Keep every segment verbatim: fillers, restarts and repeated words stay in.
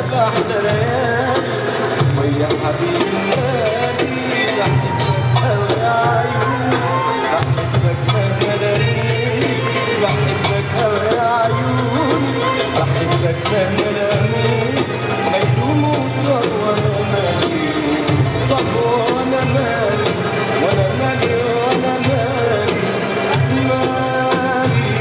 بأحلى ليالي ويا حبيبي الغالي. بحبك أوي يا عيوني، بحبك مهما لقيت، بحبك أوي يا عيوني، بحبك مهما لقيت. ما يلوموا طب وأنا مالي، طب وأنا مالي، وأنا مالي وأنا مالي مالي.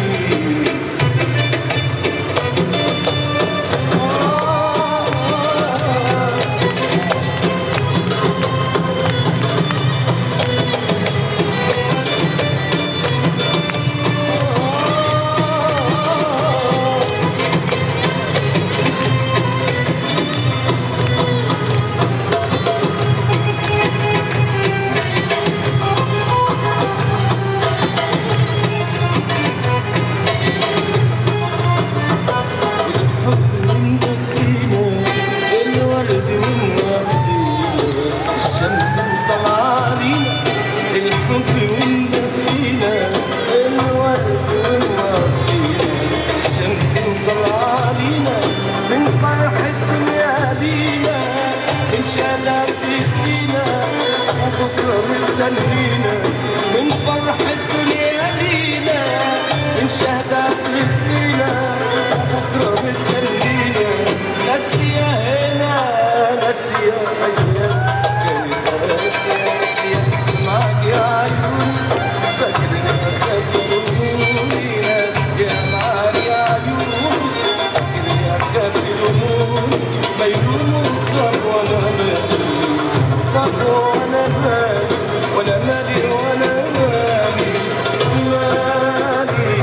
الحب وندفينا الورد ونودينا، الشمس وطلع علينا من فرح الدنيا لينا. من شهدها بتسقينا وبكره مستنينا، من فرح الدنيا لينا. من شهدها بتسقينا وبكره مستنينا. ناسية هنا ناسية أيام كانت قاسية قاسية معاك يا عيوني، فاكرني أخاف الأمور. ناس يا معاك يا عيوني، فاكرني أخاف الأمور. ما يلوموا طب وأنا مالي، طب وأنا مالي، ولا مالي ولا مالي مالي.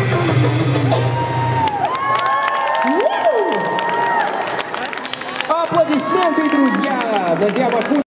Аплодисменты, друзья! Друзья,